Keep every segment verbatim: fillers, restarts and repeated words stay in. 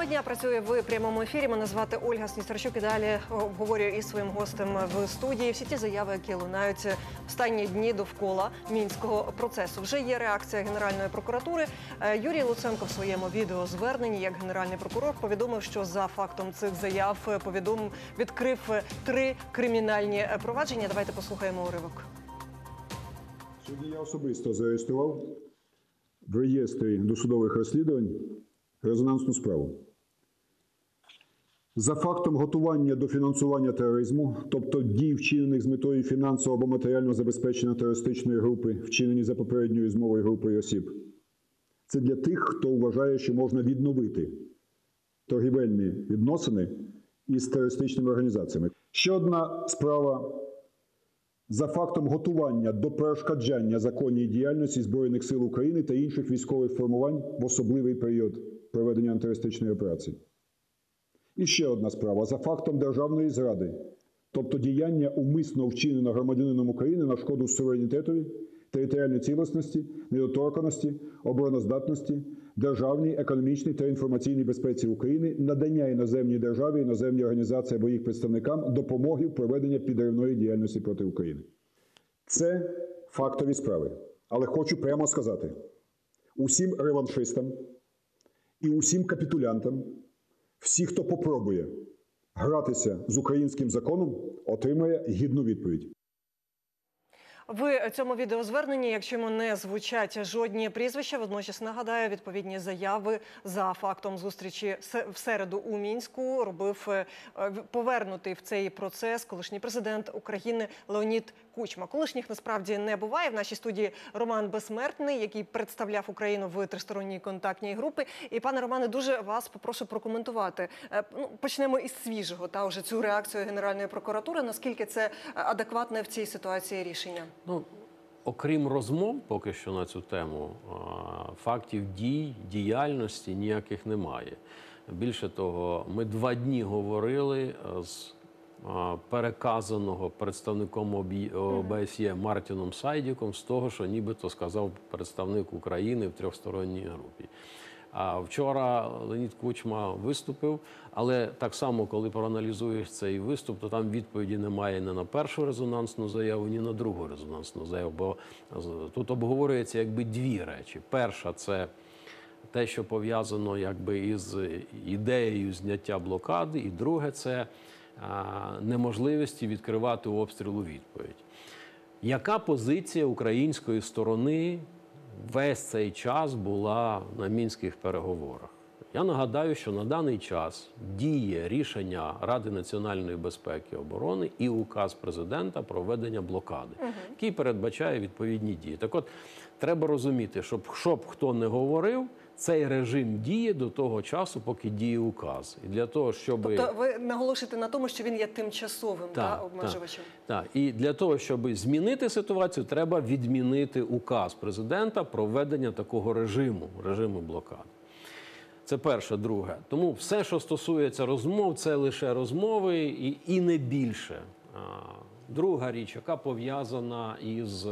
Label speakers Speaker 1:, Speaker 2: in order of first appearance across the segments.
Speaker 1: дня працює в прямому ефірі. Мене звати Ольга Снісарчук і далі обговорюю із своїм гостем в студії всі ті заяви, які лунають останні дні довкола мінського процесу. Вже є реакція Генеральної прокуратури. Юрій Луценко в своєму відеозверненні як генеральний прокурор повідомив, що за фактом цих заяв повідомив, відкрив три кримінальні провадження. Давайте послухаємо уривок.
Speaker 2: Сьогодні я особисто зареєстрував в реєстрі досудових розслідувань резонансну справу. За фактом готування до фінансування тероризму, тобто дій, вчинених з метою фінансового або матеріального забезпечення терористичної групи, вчинені за попередньою змовою групою осіб. Це для тих, хто вважає, що можна відновити торгівельні відносини із терористичними організаціями. Ще одна справа. За фактом готування до перешкоджання законній діяльності Збройних сил України та інших військових формувань в особливий період проведення антитерористичної операції. І ще одна справа. За фактом державної зради, тобто діяння умисно вчинено громадянином України на шкоду суверенітетові, територіальній цілісності, недоторканності, обороноздатності, державній, економічній та інформаційній безпеці України, надання іноземній державі, іноземній організації або їх представникам допомоги в проведенні підривної діяльності проти України. Це фактові справи. Але хочу прямо сказати, усім реваншистам і усім капітулянтам, всі, хто попробує гратися з українським законом, отримає гідну відповідь.
Speaker 1: В цьому відеозверненні, якщо йому не звучать жодні прізвища, водночас нагадаю, відповідні заяви за фактом зустрічі в середу у Мінську робив повернутий в цей процес колишній президент України Леонід Кучма. Колишніх насправді не буває. В нашій студії Роман Безсмертний, який представляв Україну в тристоронній контактній групі. І, пане Романе, дуже вас попрошу прокоментувати. Ну, почнемо із свіжого, та вже цю реакцію Генеральної прокуратури. Наскільки це адекватне в цій ситуації рішення?
Speaker 3: Ну, окрім розмов поки що на цю тему, фактів дій, діяльності ніяких немає. Більше того, ми два дні говорили з переказаного представником ОБСЄ Мартіном Сайдіком з того, що нібито сказав представник України в трьохсторонній групі. А вчора Леонід Кучма виступив, але так само, коли проаналізуєш цей виступ, то там відповіді немає ні на першу резонансну заяву, ні на другу резонансну заяву, бо тут обговорюється якби дві речі. Перша – це те, що пов'язано якби із ідеєю зняття блокади, і друге – це неможливості відкривати обстріл у відповідь. Яка позиція української сторони весь цей час була на мінських переговорах? Я нагадаю, що на даний час діє рішення Ради національної безпеки і оборони і указ президента про введення блокади, угу. який передбачає відповідні дії. Так от, треба розуміти, щоб, щоб хто не говорив, цей режим діє до того часу, поки діє указ. І для того, щоб...
Speaker 1: Тобто ви наголошуєте на тому, що він є тимчасовим
Speaker 3: так,
Speaker 1: та, обмежувачем?
Speaker 3: Так, так. І для того, щоб змінити ситуацію, треба відмінити указ президента про введення такого режиму, режиму блокади. Це перше. Друге. Тому все, що стосується розмов, це лише розмови і, і не більше. Друга річ, яка пов'язана із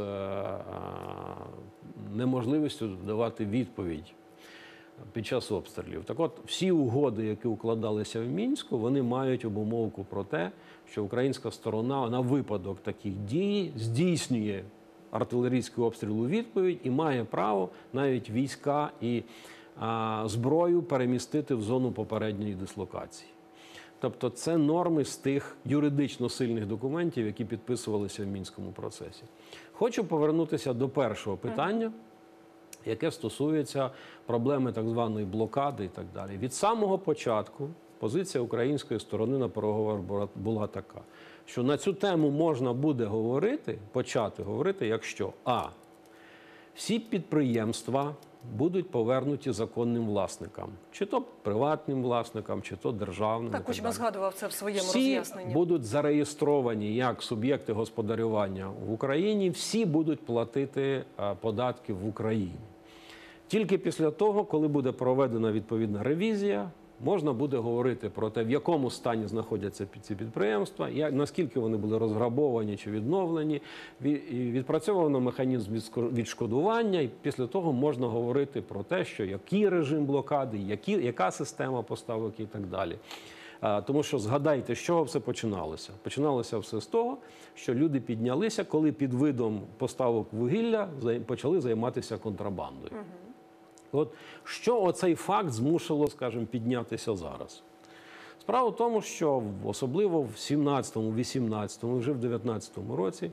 Speaker 3: неможливістю давати відповідь під час обстрілів. Так от, всі угоди, які укладалися в Мінську, вони мають обумовку про те, що українська сторона на випадок таких дій здійснює артилерійський обстріл у відповідь і має право навіть війська і а, зброю перемістити в зону попередньої дислокації. Тобто це норми з тих юридично сильних документів, які підписувалися в Мінському процесі. Хочу повернутися до першого питання, яке стосується проблеми так званої блокади і так далі. Від самого початку позиція української сторони на переговорах була така, що на цю тему можна буде говорити, почати говорити, якщо а. всі підприємства будуть повернуті законним власникам. Чи то приватним власникам, чи то державним.
Speaker 1: Так, Кучма згадував це в своєму
Speaker 3: всі
Speaker 1: роз'ясненні.
Speaker 3: Всі будуть зареєстровані як суб'єкти господарювання в Україні, всі будуть платити податки в Україні. Тільки після того, коли буде проведена відповідна ревізія, можна буде говорити про те, в якому стані знаходяться під- ці підприємства, як, наскільки вони були розграбовані чи відновлені, Ві- і відпрацьовано механізм відско- відшкодування, і після того можна говорити про те, що який режим блокади, які, яка система поставок і так далі. А, Тому що згадайте, з чого все починалося. Починалося все з того, що люди піднялися, коли під видом поставок вугілля зай- почали займатися контрабандою. От що оцей факт змусило, скажімо, піднятися зараз? Справа в тому, що в- особливо в сімнадцятому, вісімнадцятому, вже в дев'ятнадцятому році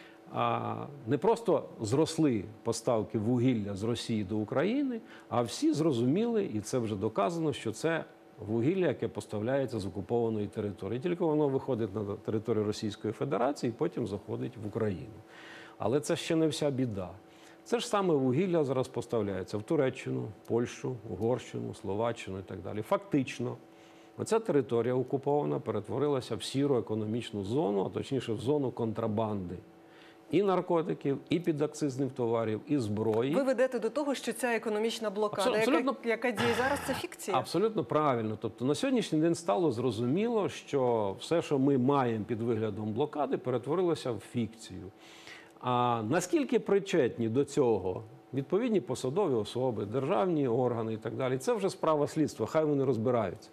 Speaker 3: а, не просто зросли поставки вугілля з Росії до України, а всі зрозуміли, і це вже доказано, що це вугілля, яке поставляється з окупованої території. Тільки воно виходить на територію Російської Федерації і потім заходить в Україну. Але це ще не вся біда. Це ж саме вугілля зараз поставляється в Туреччину, Польщу, Угорщину, Словаччину і так далі. Фактично, оця територія окупована перетворилася в сіру економічну зону, а точніше в зону контрабанди. І наркотиків, і підакцизних товарів, і зброї.
Speaker 1: Ви ведете до того, що ця економічна блокада,
Speaker 3: Абсолютно.
Speaker 1: яка, яка діє зараз, це фікція.
Speaker 3: Абсолютно правильно. Тобто на сьогоднішній день стало зрозуміло, що все, що ми маємо під виглядом блокади, перетворилося в фікцію. А наскільки причетні до цього відповідні посадові особи, державні органи і так далі, це вже справа слідства, хай вони розбираються.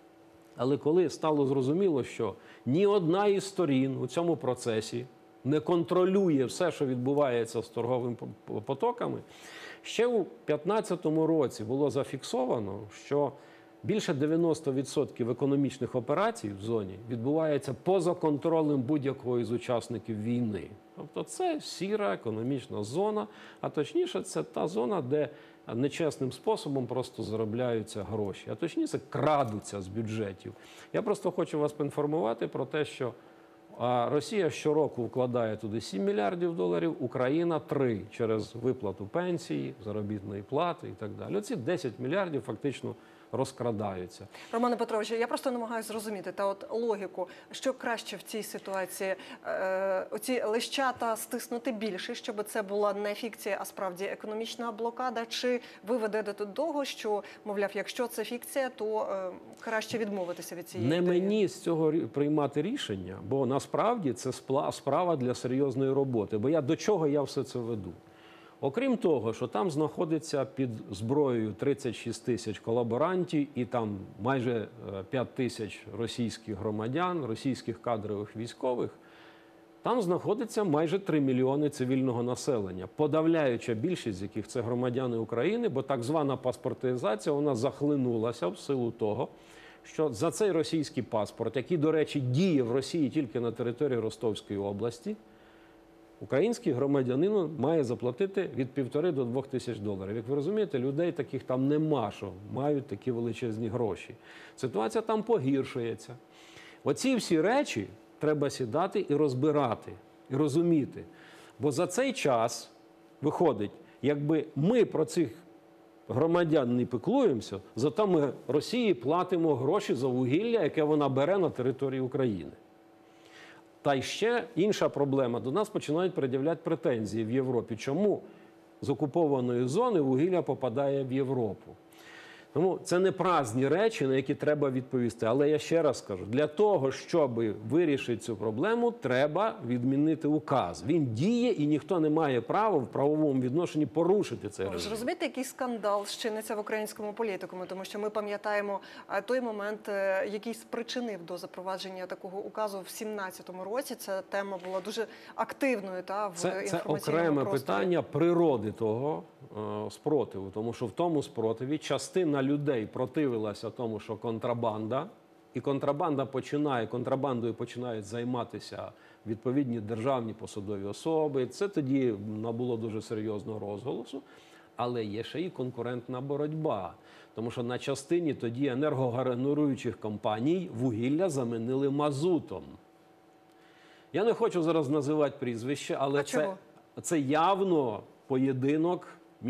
Speaker 3: Але коли стало зрозуміло, що ні одна із сторін у цьому процесі не контролює все, що відбувається з торговими потоками, ще у дві тисячі п'ятнадцятому році було зафіксовано, що більше дев'яносто відсотків економічних операцій в зоні відбувається поза контролем будь-якого із учасників війни. Тобто це сіра економічна зона, а точніше це та зона, де нечесним способом просто заробляються гроші, а точніше крадуться з бюджетів. Я просто хочу вас поінформувати про те, що а Росія щороку вкладає туди сім мільярдів доларів, Україна три через виплату пенсії, заробітної плати і так далі. Оці десять мільярдів фактично розкрадаються.
Speaker 1: Романе Петровичу, я просто намагаюся зрозуміти та от логіку, що краще в цій ситуації, е, оці лещата стиснути більше, щоб це була не фікція, а справді економічна блокада, чи ви ведете до того, що, мовляв, якщо це фікція, то е, краще відмовитися від цієї
Speaker 3: Не
Speaker 1: ідеї?
Speaker 3: мені з цього рі- приймати рішення, бо насправді це спла- справа для серйозної роботи. Бо я до чого я все це веду? Окрім того, що там знаходиться під зброєю тридцять шість тисяч колаборантів і там майже е, п'ять тисяч російських громадян, російських кадрових військових, там знаходиться майже три мільйони цивільного населення, подавляюча більшість з яких це громадяни України, бо так звана паспортизація, вона захлинулася в силу того, що за цей російський паспорт, який, до речі, діє в Росії тільки на території Ростовської області, український громадянин має заплатити від півтори до двох тисяч доларів. Як ви розумієте, людей таких там нема, що мають такі величезні гроші. Ситуація там погіршується. Оці всі речі треба сідати і розбирати, і розуміти. Бо за цей час виходить, якби ми про цих громадян не піклуємося, зато ми Росії платимо гроші за вугілля, яке вона бере на території України. Та й ще інша проблема. До нас починають пред'являти претензії в Європі. Чому з окупованої зони вугілля попадає в Європу? Тому це не праздні речі, на які треба відповісти. Але я ще раз скажу, для того, щоб вирішити цю проблему, треба відмінити указ. Він діє і ніхто не має права в правовому відношенні порушити цей
Speaker 1: Ви ж
Speaker 3: режим.
Speaker 1: розумієте, який скандал щиниться в українському політикумі, тому що ми пам'ятаємо е, той момент, е, який спричинив до запровадження такого указу в сімнадцятому році. Ця тема була дуже активною та в
Speaker 3: Це, це
Speaker 1: інформаційному
Speaker 3: окреме
Speaker 1: просторі.
Speaker 3: питання природи того е, спротиву, тому що в тому спротиві частина людей противилася тому, що контрабанда, і контрабанда починає, контрабандою починають займатися відповідні державні посадові особи. Це тоді набуло дуже серйозного розголосу. Але є ще і конкурентна боротьба, тому що на частині тоді енергогенеруючих компаній вугілля замінили мазутом. Я не хочу зараз називати прізвище, але
Speaker 1: А
Speaker 3: це,
Speaker 1: чого?
Speaker 3: це явно поєдинок між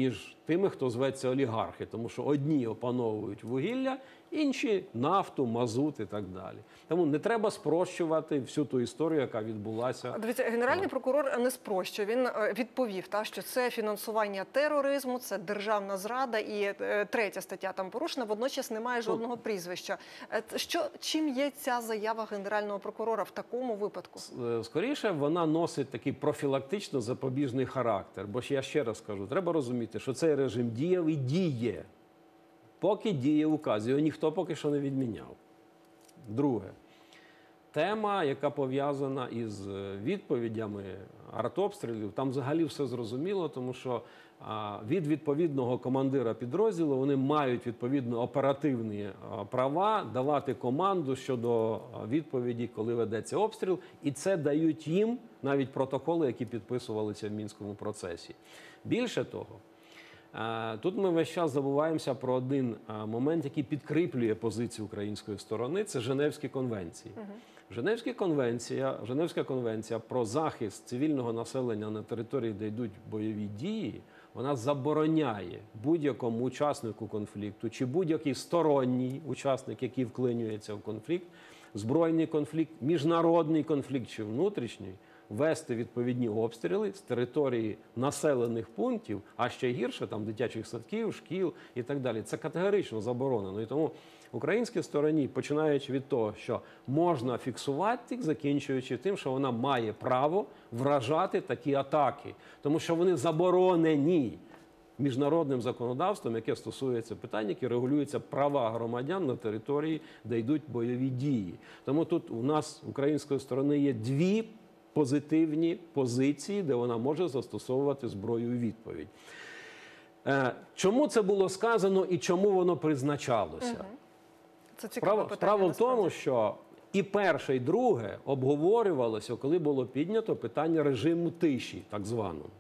Speaker 3: тими, хто зветься олігархи, тому що одні опановують вугілля, інші нафту, мазут і так далі. Тому не треба спрощувати всю ту історію, яка відбулася.
Speaker 1: Дивіться, генеральний прокурор не спрощує. Він е, відповів, та, що це фінансування тероризму, це державна зрада і е, третя стаття там порушена, водночас немає жодного прізвища. Е, що, чим є ця заява генерального прокурора в такому випадку?
Speaker 3: Е, Скоріше, вона носить такий профілактично-запобіжний характер. Бо ж я ще раз кажу, треба розуміти, що цей режим діяв і діє. Поки діє указ, його ніхто поки що не відміняв. Друге. Тема, яка пов'язана із відповідями артобстрілів, там взагалі все зрозуміло, тому що а, від відповідного командира підрозділу вони мають відповідно оперативні а, права давати команду щодо а, відповіді, коли ведеться обстріл, і це дають їм навіть протоколи, які підписувалися в Мінському процесі. Більше того, тут ми весь час забуваємося про один момент, який підкріплює позицію української сторони – це Женевські конвенції. Угу. Женевська конвенція, Женевська конвенція про захист цивільного населення на території, де йдуть бойові дії, вона забороняє будь-якому учаснику конфлікту чи будь-який сторонній учасник, який вклинюється в конфлікт, збройний конфлікт, міжнародний конфлікт чи внутрішній, вести відповідні обстріли з території населених пунктів, а ще гірше, там дитячих садків, шкіл і так далі. Це категорично заборонено. І тому українській стороні, починаючи від того, що можна фіксувати, закінчуючи тим, що вона має право вражати такі атаки, тому що вони заборонені міжнародним законодавством, яке стосується питань, які регулюються права громадян на території, де йдуть бойові дії. Тому тут у нас, української сторони, є дві позитивні позиції, де вона може застосовувати зброю у відповідь. Чому це було сказано і чому воно призначалося? Угу.
Speaker 1: Це цікаве
Speaker 3: Справа,
Speaker 1: питання,
Speaker 3: справа в
Speaker 1: насправді.
Speaker 3: тому, що і перше, і друге обговорювалося, коли було піднято питання режиму тиші, так званого.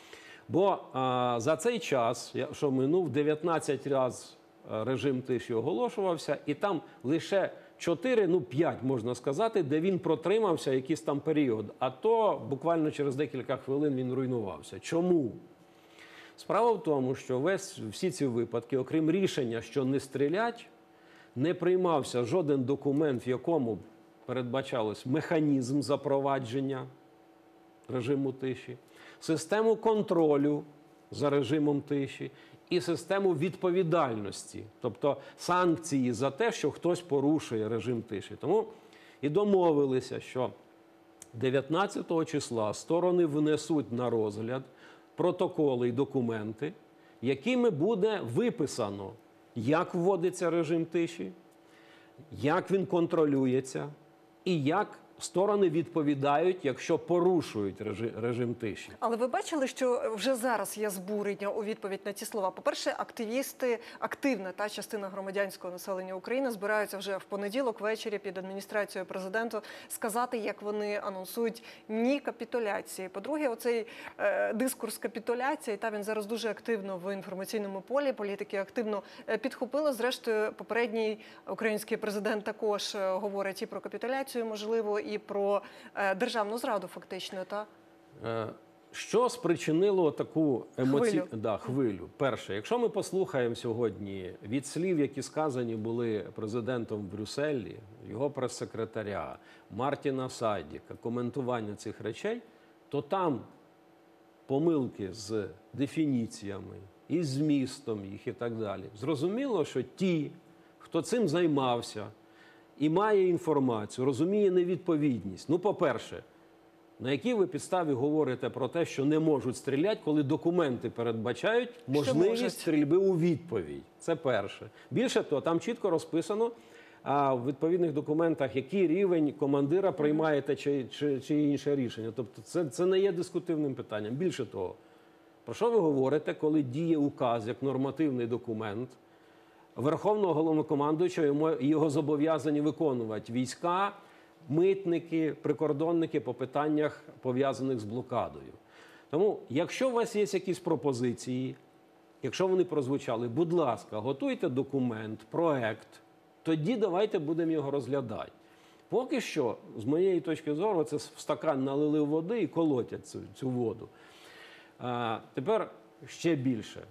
Speaker 3: Бо а, за цей час, що минув, дев'ятнадцять разів режим тиші оголошувався, і там лише чотири, ну п'ять, можна сказати, де він протримався якийсь там період. А то буквально через декілька хвилин він руйнувався. Чому? Справа в тому, що весь, всі ці випадки, окрім рішення, що не стрілять, не приймався жоден документ, в якому передбачалось механізм запровадження режиму тиші, систему контролю за режимом тиші і систему відповідальності, тобто санкції за те, що хтось порушує режим тиші. Тому і домовилися, що дев'ятнадцятого числа сторони внесуть на розгляд протоколи і документи, якими буде виписано, як вводиться режим тиші, як він контролюється і як сторони відповідають, якщо порушують режим тиші.
Speaker 1: Але ви бачили, що вже зараз є збурення у відповідь на ці слова? По-перше, активісти, активна та частина громадянського населення України збираються вже в понеділок ввечері під адміністрацією президента сказати, як вони анонсують ні капітуляції. По-друге, оцей е, дискурс капітуляції, та він зараз дуже активно в інформаційному полі, політики активно е, підхопили. Зрештою, попередній український президент також е, говорить і про капітуляцію, можливо, і про е, державну зраду фактично, та?
Speaker 3: Е, Що спричинило таку емоційну
Speaker 1: хвилю.
Speaker 3: Да, хвилю? Перше, якщо ми послухаємо сьогодні від слів, які сказані були президентом в Брюсселі, його прес-секретаря, Мартіна Сайдіка, коментування цих речей, то там помилки з дефініціями, і змістом їх і так далі. Зрозуміло, що ті, хто цим займався і має інформацію, розуміє невідповідність. Ну, по-перше, на якій ви підставі говорите про те, що не можуть стріляти, коли документи передбачають можливість стрільби у відповідь? Це перше. Більше того, там чітко розписано а, в відповідних документах, який рівень командира приймає те чи, чи, чи інше рішення. Тобто це, це не є дискутивним питанням. Більше того, про що ви говорите, коли діє указ як нормативний документ Верховного Головнокомандуючого, і його зобов'язані виконувати війська, митники, прикордонники по питаннях, пов'язаних з блокадою. Тому, якщо у вас є якісь пропозиції, якщо вони прозвучали, будь ласка, готуйте документ, проект, тоді давайте будемо його розглядати. Поки що, з моєї точки зору, це в стакан налили води і колотять цю, цю воду. А, тепер ще більше.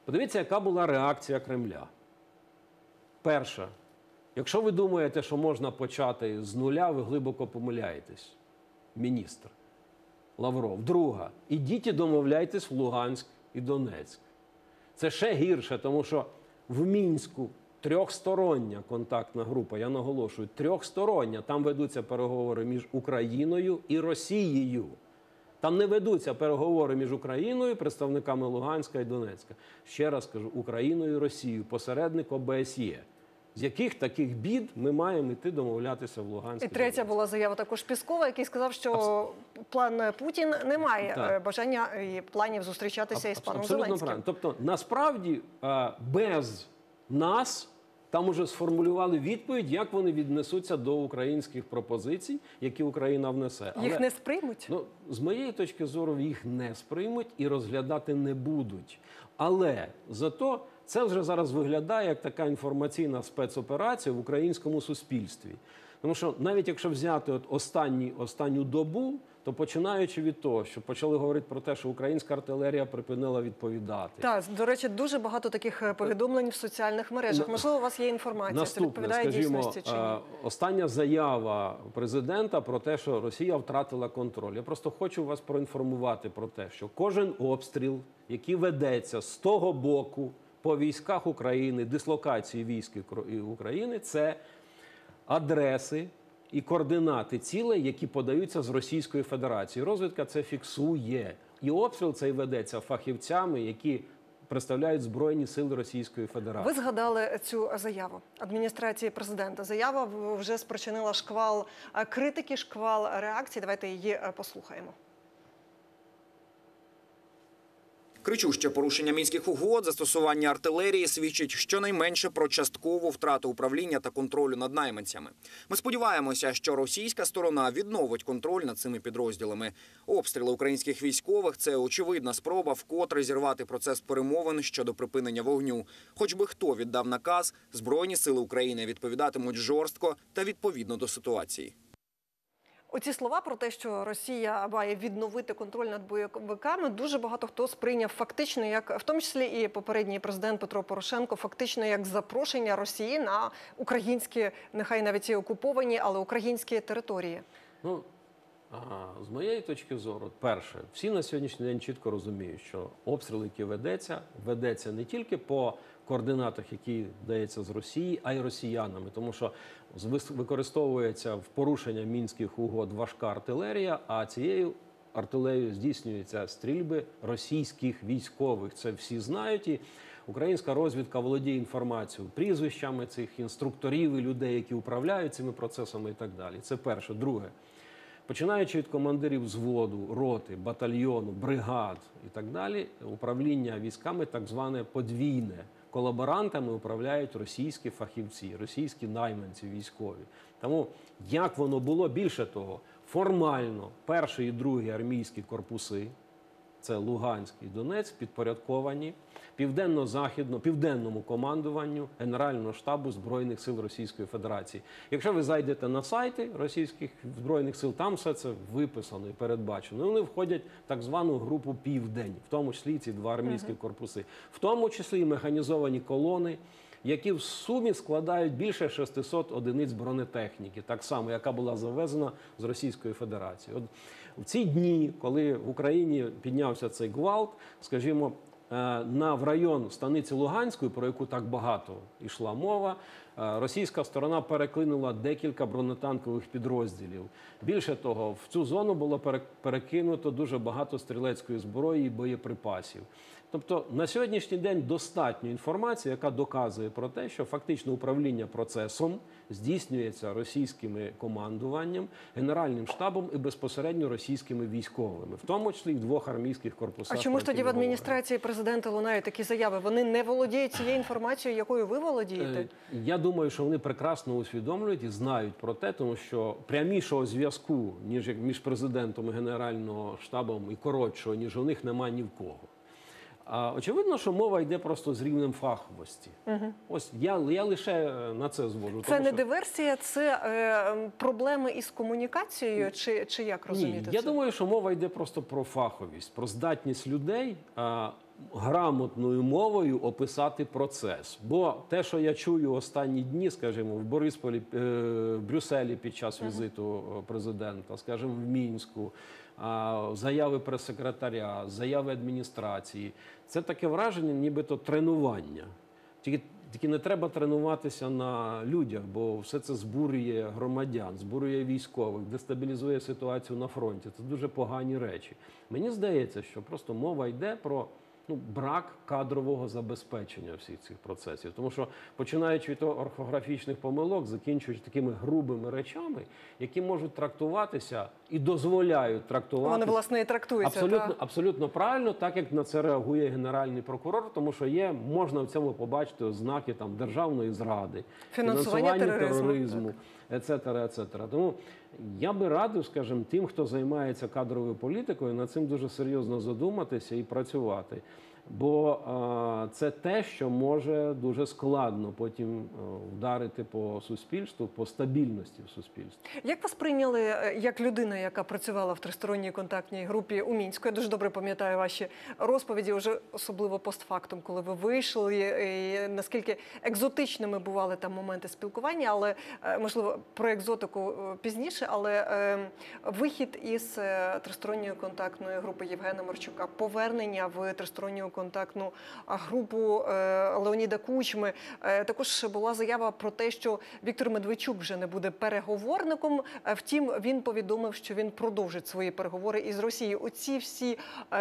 Speaker 3: Подивіться, яка була реакція Кремля. Перша. Якщо ви думаєте, що можна почати з нуля, ви глибоко помиляєтесь. Міністр Лавров. Друга. Ідіть і домовляйтесь в Луганськ і Донецьк. Це ще гірше, тому що в Мінську трьохстороння контактна група, я наголошую, трьохстороння. Там ведуться переговори між Україною і Росією. Там не ведуться переговори між Україною, представниками Луганська і Донецька. Ще раз кажу, Україною і Росією, посередник О Б С Є. З яких таких бід ми маємо йти домовлятися в Луганську?
Speaker 1: І третя була заява також Піскова, який сказав, що план Путін не має
Speaker 3: Так.
Speaker 1: бажання і планів зустрічатися із паном
Speaker 3: Абсолютно
Speaker 1: Зеленським.
Speaker 3: правильно. Тобто, насправді, без нас там уже сформулювали відповідь, як вони віднесуться до українських пропозицій, які Україна внесе.
Speaker 1: Їх
Speaker 3: Але,
Speaker 1: не сприймуть?
Speaker 3: ну, з моєї точки зору, їх не сприймуть і розглядати не будуть. Але зато це вже зараз виглядає як така інформаційна спецоперація в українському суспільстві. Тому що навіть якщо взяти от останні, останню добу, то починаючи від того, що почали говорити про те, що українська артилерія припинила відповідати.
Speaker 1: Так, до речі, дуже багато таких повідомлень в соціальних мережах. Можливо, у вас є інформація, це
Speaker 3: Наступне,
Speaker 1: відповідає
Speaker 3: скажімо,
Speaker 1: дійсності чи ні?
Speaker 3: е, остання заява президента про те, що Росія втратила контроль. Я просто хочу вас проінформувати про те, що кожен обстріл, який ведеться з того боку по військах України, дислокації військ України, це адреси і координати цілей, які подаються з Російської Федерації. Розвідка це фіксує. І обстріл цей ведеться фахівцями, які представляють Збройні сили Російської Федерації.
Speaker 1: Ви згадали цю заяву адміністрації президента. Заява вже спричинила шквал критики, шквал реакцій. Давайте її послухаємо.
Speaker 4: Кричуще порушення мінських угод, застосування артилерії свідчить щонайменше про часткову втрату управління та контролю над найманцями. Ми сподіваємося, що російська сторона відновить контроль над цими підрозділами. Обстріли українських військових – це очевидна спроба вкотре зірвати процес перемовин щодо припинення вогню. Хоч би хто віддав наказ, Збройні сили України відповідатимуть жорстко та відповідно до ситуації.
Speaker 1: Оці слова про те, що Росія має відновити контроль над бойовиками, дуже багато хто сприйняв фактично, як, в тому числі і попередній президент Петро Порошенко, фактично як запрошення Росії на українські, нехай навіть і окуповані, але українські території.
Speaker 3: Ну, ага, з моєї точки зору, перше, всі на сьогоднішній день чітко розуміють, що обстріл, який ведеться, ведеться не тільки по координатах, які дається з Росії, а й росіянами. Тому що використовується в порушення мінських угод важка артилерія, а цією артилерією здійснюються стрільби російських військових. Це всі знають. І українська розвідка володіє інформацією, прізвищами цих інструкторів і людей, які управляють цими процесами і так далі. Це перше. Друге. Починаючи від командирів взводу, роти, батальйону, бригад і так далі, управління військами так зване подвійне. Колаборантами управляють російські фахівці, російські найманці військові. Тому як воно було, більше того, формально перший і другий армійські корпуси, це Луганськ і Донецьк, підпорядковані південно-західно, південному командуванню Генерального штабу Збройних сил Російської Федерації. Якщо ви зайдете на сайти російських Збройних сил, там все це виписано і передбачено. І вони входять в так звану групу «Південь», в тому числі ці два армійські корпуси, в тому числі і механізовані колони, які в сумі складають більше шестисот одиниць бронетехніки, так само, яка була завезена з Російської Федерації. От в ці дні, коли в Україні піднявся цей гвалт, скажімо, на в район станиці Луганської, про яку так багато йшла мова, російська сторона переклинула декілька бронетанкових підрозділів. Більше того, в цю зону було перекинуто дуже багато стрілецької зброї і боєприпасів. Тобто на сьогоднішній день достатньо інформації, яка доказує про те, що фактично управління процесом здійснюється російським командуванням, Генеральним штабом і безпосередньо російськими військовими, в тому числі і в двох армійських корпусах.
Speaker 1: А чому ж тоді в адміністрації президента лунають такі заяви? Вони не володіють цією інформацією, якою ви володієте?
Speaker 3: Я думаю, що вони прекрасно усвідомлюють і знають про те, тому що прямішого зв'язку ніж між президентом і Генеральним штабом і коротшого, ніж у них, немає ні в кого. А, очевидно, що мова йде просто з рівнем фаховості. Угу. Ось я, я лише на це зводжу.
Speaker 1: Це тому, не що... диверсія, це е, проблеми із комунікацією, чи, чи як розуміти?
Speaker 3: Ні,
Speaker 1: це?
Speaker 3: Я думаю, що мова йде просто про фаховість, про здатність людей а, грамотною мовою описати процес. Бо те, що я чую останні дні, скажімо, в Борисполі, е, в Брюсселі під час візиту президента, скажімо, в Мінську, а, заяви прес-секретаря, заяви адміністрації, це таке враження, нібито тренування. Тільки, тільки не треба тренуватися на людях, бо все це збурює громадян, збурює військових, дестабілізує ситуацію на фронті. Це дуже погані речі. Мені здається, що просто мова йде про ну, брак кадрового забезпечення всіх цих процесів. Тому що, починаючи від орфографічних помилок, закінчуючи такими грубими речами, які можуть трактуватися і дозволяють трактувати.
Speaker 1: Вони, власне, і трактуються.
Speaker 3: Абсолютно,
Speaker 1: Та?
Speaker 3: абсолютно правильно, так як на це реагує Генеральний прокурор, тому що є, можна в цьому побачити ознаки там, державної зради,
Speaker 1: Фінансування тероризму,
Speaker 3: тероризму, ецетера, ецетера. Тому я би радив, скажімо, тим, хто займається кадровою політикою, над цим дуже серйозно задуматися і працювати. Бо а, це те, що може дуже складно потім а, вдарити по суспільству, по стабільності в суспільстві.
Speaker 1: Як вас прийняли е, як людина, яка працювала в тристоронній контактній групі у Мінську? Я дуже добре пам'ятаю ваші розповіді, вже особливо постфактум, коли ви вийшли, і наскільки екзотичними бували там моменти спілкування, але, е, можливо, про екзотику е, пізніше, але е, вихід із е, тристоронньої контактної групи Євгена Марчука, повернення в тристоронню контактну групу Леоніда Кучми. Також була заява про те, що Віктор Медведчук вже не буде переговорником. Втім, він повідомив, що він продовжить свої переговори із Росією. Оці всі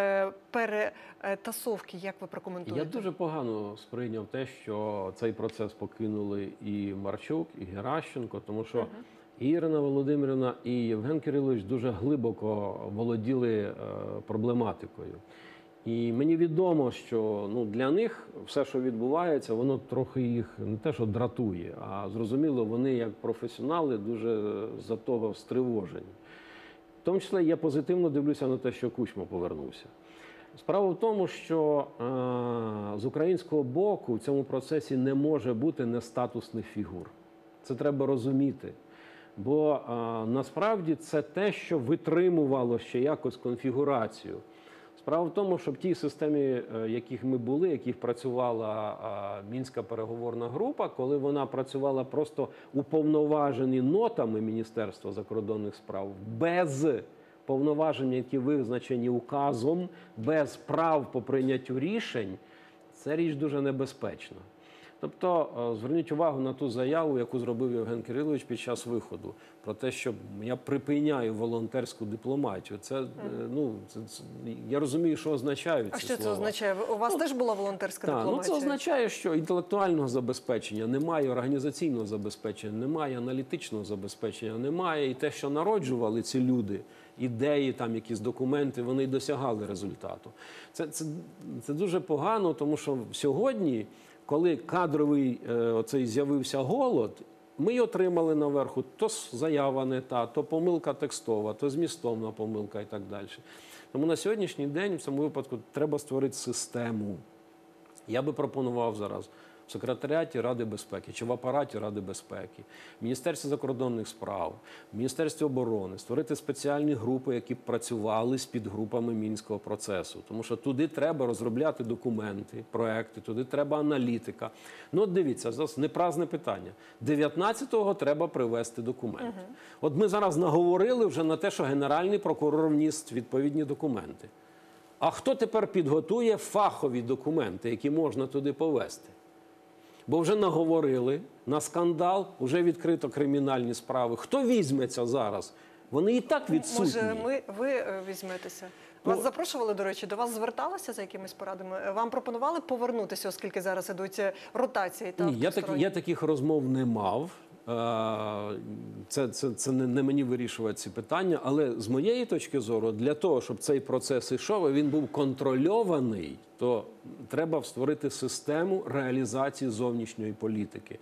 Speaker 1: перетасовки, як ви прокоментуєте?
Speaker 3: Я дуже погано сприйняв те, що цей процес покинули і Марчук, і Геращенко, тому що угу. і Ірина Володимирівна, і Євген Кирилович дуже глибоко володіли проблематикою. І мені відомо, що ну, для них все, що відбувається, воно трохи їх не те, що дратує, а зрозуміло, вони як професіонали дуже за того стривожені. В тому числі я позитивно дивлюся на те, що Кучма повернувся. Справа в тому, що е- з українського боку в цьому процесі не може бути нестатусних фігур. Це треба розуміти. Бо е- насправді це те, що витримувало ще якось конфігурацію. Справа в тому, що в тій системі, в яких ми були, в яких працювала Мінська переговорна група, коли вона працювала просто уповноважені нотами Міністерства закордонних справ, без повноважень, які визначені указом, без прав по прийняттю рішень, це річ дуже небезпечна. Тобто, зверніть увагу на ту заяву, яку зробив Євген Кирилович під час виходу, про те, що я припиняю волонтерську дипломатію. Це, ну, це, це, я розумію, що означають
Speaker 1: а
Speaker 3: ці
Speaker 1: що
Speaker 3: слова.
Speaker 1: це означає? У вас ну, теж була волонтерська
Speaker 3: та,
Speaker 1: дипломатія?
Speaker 3: Ну, це означає, що інтелектуального забезпечення немає, організаційного забезпечення немає, аналітичного забезпечення немає. І те, що народжували ці люди, ідеї, там якісь документи, вони й досягали результату. Це, це, це дуже погано, тому що сьогодні, коли кадровий е, оцей з'явився голод, ми й отримали наверху то заява не та, то помилка текстова, то змістовна помилка і так далі. Тому на сьогоднішній день в цьому випадку треба створити систему. Я би пропонував зараз в секретаріаті Ради безпеки чи в апараті Ради безпеки, в Міністерстві закордонних справ, в Міністерстві оборони створити спеціальні групи, які б працювали з підгрупами Мінського процесу. Тому що туди треба розробляти документи, проекти, туди треба аналітика. Ну от дивіться, зараз не праздне питання. дев'ятнадцятого треба привести документи. Угу. От ми зараз наговорили вже на те, що Генеральний прокурор вніс відповідні документи. А хто тепер підготує фахові документи, які можна туди повести? Бо вже наговорили на скандал, вже відкрито кримінальні справи. Хто візьметься зараз? Вони і так відсутні.
Speaker 1: Може, ми, ви візьметеся? Вас ну, запрошували, до речі, до вас зверталися за якимись порадами? Вам пропонували повернутися, оскільки зараз ідуть ротації? Та,
Speaker 3: Ні, я, так, я таких розмов не мав. Це, це, це не, не мені вирішувати ці питання. Але з моєї точки зору, для того, щоб цей процес ішов, і він був контрольований, то треба створити систему реалізації зовнішньої політики.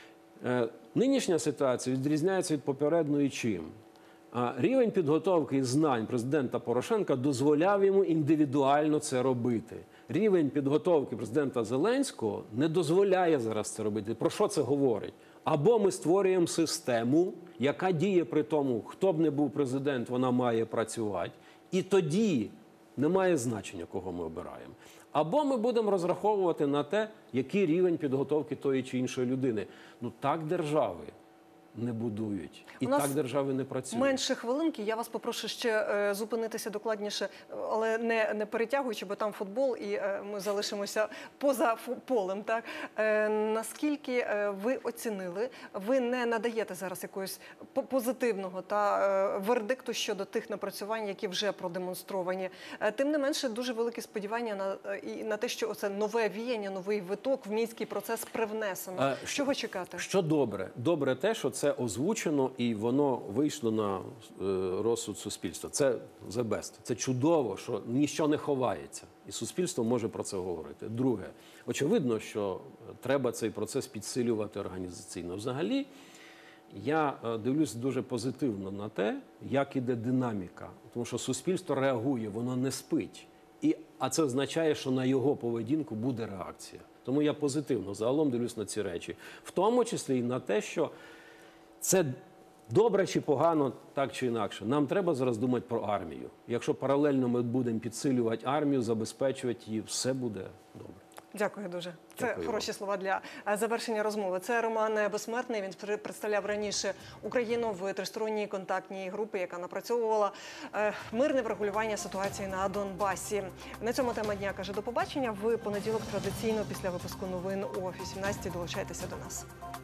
Speaker 3: Нинішня ситуація відрізняється від попередньої чим? Рівень підготовки і знань президента Порошенка дозволяв йому індивідуально це робити. Рівень підготовки президента Зеленського не дозволяє зараз це робити. Про що це говорить? Або ми створюємо систему, яка діє при тому, хто б не був президент, вона має працювати. І тоді немає значення, кого ми обираємо. Або ми будемо розраховувати на те, який рівень підготовки тої чи іншої людини. Ну так держави не будують. І
Speaker 1: У нас
Speaker 3: так держави не працюють.
Speaker 1: Менше хвилинки. Я вас попрошу ще е, зупинитися докладніше, але не, не перетягуючи, бо там футбол, і е, ми залишимося поза фу- полем. Так? Е, наскільки е, ви оцінили, ви не надаєте зараз якогось по- позитивного та е, вердикту щодо тих напрацювань, які вже продемонстровані. Е, тим не менше, дуже великі сподівання на, е, і на те, що оце нове віяння, новий виток в мінський процес привнесено.
Speaker 3: Е,
Speaker 1: Чого
Speaker 3: що-
Speaker 1: чекати?
Speaker 3: Що добре? Добре те, що це озвучено і воно вийшло на е, розсуд суспільства. Це the best. Це чудово, що ніщо не ховається. І суспільство може про це говорити. Друге, очевидно, що треба цей процес підсилювати організаційно. Взагалі, я е, дивлюсь дуже позитивно на те, як іде динаміка. Тому що суспільство реагує, воно не спить. І, а це означає, що на його поведінку буде реакція. Тому я позитивно загалом дивлюсь на ці речі. В тому числі і на те, що це добре чи погано, так чи інакше. Нам треба зараз думати про армію. Якщо паралельно ми будемо підсилювати армію, забезпечувати її, все буде добре.
Speaker 1: Дякую дуже. Це
Speaker 3: Дякую
Speaker 1: хороші слова для е, завершення розмови. Це Роман Безсмертний. Він пр- представляв раніше Україну в тристоронній контактній групі, яка напрацьовувала е, мирне врегулювання ситуації на Донбасі. На цьому тема дня каже до побачення. В понеділок традиційно після випуску новин о вісімнадцятій долучайтеся до нас.